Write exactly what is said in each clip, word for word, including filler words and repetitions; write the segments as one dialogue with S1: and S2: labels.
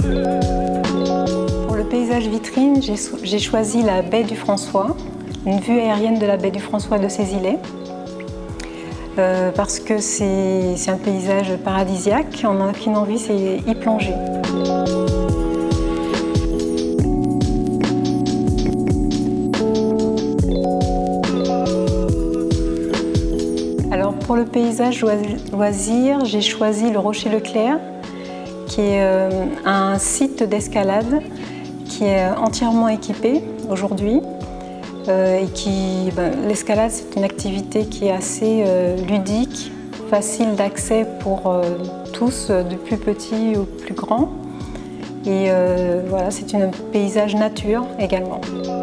S1: Pour le paysage vitrine, j'ai choisi la baie du François, une vue aérienne de la baie du François de ses îlets. Euh, parce que c'est un paysage paradisiaque, on a qu'une envie, c'est y plonger. Alors pour le paysage loisir, j'ai choisi le Rocher Leclerc, qui est euh, un site d'escalade qui est entièrement équipé aujourd'hui. Euh, et qui, ben, l'escalade, c'est une activité qui est assez euh, ludique, facile d'accès pour euh, tous, du plus petit au plus grand. Et euh, voilà, c'est un paysage nature également.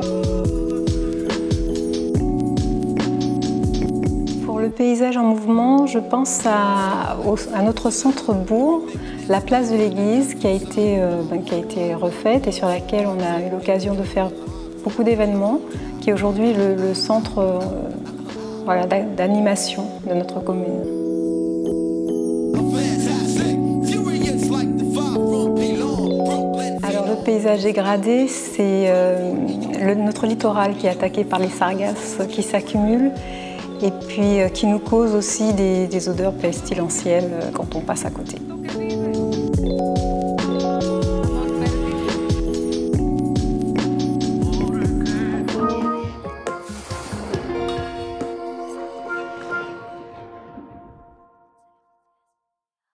S1: Pour le paysage en mouvement, je pense à, au, à notre centre-bourg, la place de l'église qui a été, euh, ben, qui a été refaite et sur laquelle on a eu l'occasion de faire beaucoup d'événements, qui est aujourd'hui le, le centre euh, voilà, d'animation de notre commune. Alors le paysage dégradé, c'est euh, notre littoral qui est attaqué par les sargasses qui s'accumulent et puis euh, qui nous cause aussi des, des odeurs pestilentielles quand on passe à côté.